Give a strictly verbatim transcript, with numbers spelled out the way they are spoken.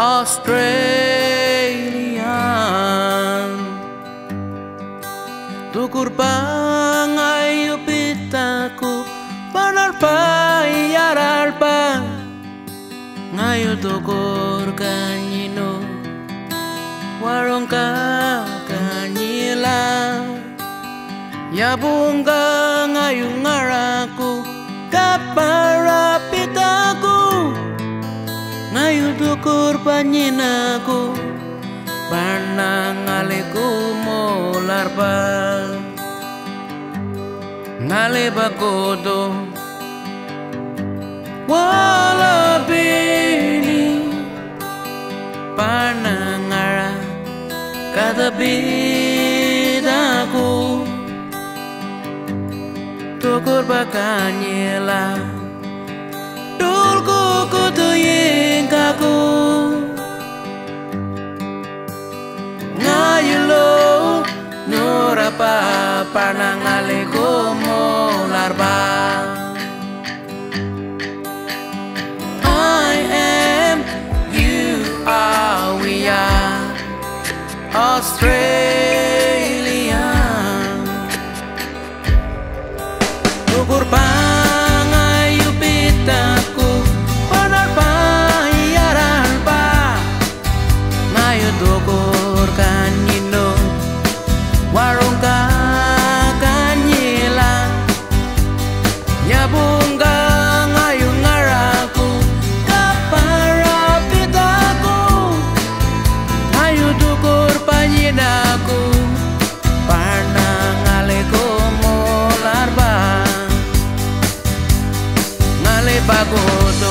Australian tukur pangayu pitaku panar payar alpa ngayu tukur kanyino warung kanyila Yabu ngayu ngaraku kapara pitaku ngayu tukur panyinaku panang ngaleku molarpa ngale bakodo wala bini panang ngara kata bidaku tukur bakanyela dulku kutu yingkaku ngayulo nurapa panang aleku molarba I am, you are, we are Australia tukur pangayu pitaku panar payaran pa ngayu tukur kanyino warung kanyila Yabu ngayu ngaraku kapara pitaku ngayu tukur panyinaku panang aleku molarba ngale bagodo